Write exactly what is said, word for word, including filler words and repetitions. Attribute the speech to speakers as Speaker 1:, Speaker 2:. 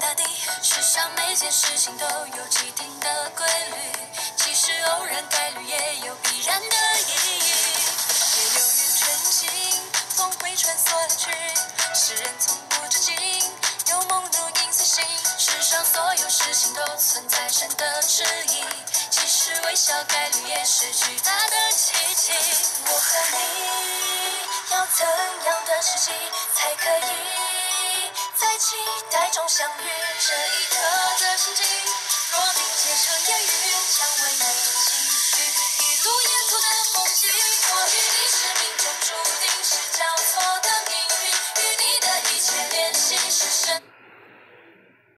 Speaker 1: 大地。世上每件事情都有既定的规律，其实偶然概率也有必然的意义。也有缘纯净，总会穿梭而去。世人从不知尽，有梦如影随形。世上所有事情都存在神的旨意，其实微小概率也是巨大的奇迹。我和你要怎样的时机才可以在期待中相遇？这一刻